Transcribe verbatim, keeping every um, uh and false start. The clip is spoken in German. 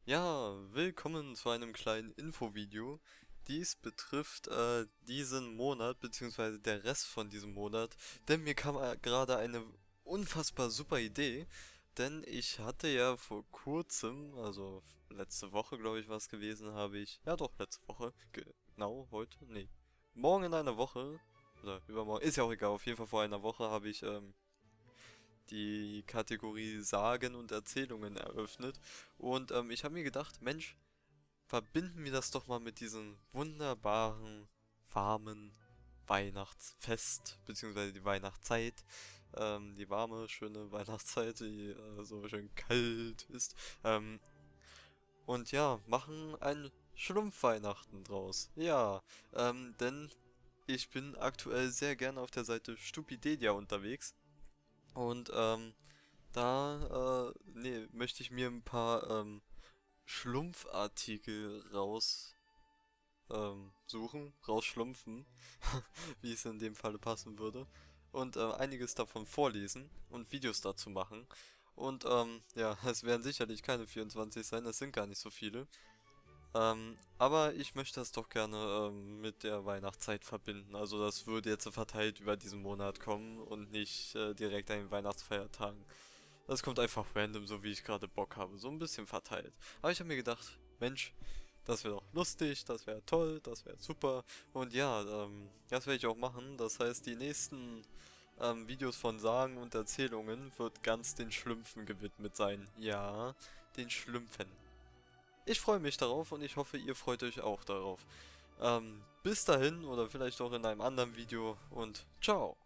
Ja, willkommen zu einem kleinen Infovideo. Dies betrifft äh, diesen Monat, beziehungsweise der Rest von diesem Monat, denn mir kam äh, gerade eine unfassbar super Idee, denn ich hatte ja vor kurzem, also letzte Woche glaube ich war es gewesen, habe ich, ja doch, letzte Woche, genau, heute, nee, morgen in einer Woche, oder übermorgen, ist ja auch egal, auf jeden Fall vor einer Woche habe ich ähm, die Kategorie Sagen und Erzählungen eröffnet. Und ähm, ich habe mir gedacht, Mensch, verbinden wir das doch mal mit diesem wunderbaren, warmen Weihnachtsfest, beziehungsweise die Weihnachtszeit. Ähm, die warme, schöne Weihnachtszeit, die äh, so schön kalt ist. Ähm, und ja, machen ein Schlumpfweihnachten draus. Ja, ähm, denn ich bin aktuell sehr gerne auf der Seite Stupidedia unterwegs. Und ähm, da, äh, nee, möchte ich mir ein paar ähm, Schlumpfartikel raus ähm, suchen, rausschlumpfen, wie es in dem Falle passen würde. Und äh, einiges davon vorlesen und Videos dazu machen. Und ähm, ja, es werden sicherlich keine vierundzwanzig sein, es sind gar nicht so viele. Ähm, aber ich möchte das doch gerne ähm, mit der Weihnachtszeit verbinden. Also das würde jetzt so verteilt über diesen Monat kommen und nicht äh, direkt an den Weihnachtsfeiertagen. Das kommt einfach random, so wie ich gerade Bock habe. So ein bisschen verteilt. Aber ich habe mir gedacht, Mensch, das wäre doch lustig, das wäre toll, das wäre super. Und ja, ähm, das werde ich auch machen. Das heißt, die nächsten ähm, Videos von Sagen und Erzählungen wird ganz den Schlümpfen gewidmet sein. Ja, den Schlümpfen. Ich freue mich darauf und ich hoffe, ihr freut euch auch darauf. Ähm, bis dahin oder vielleicht auch in einem anderen Video und ciao.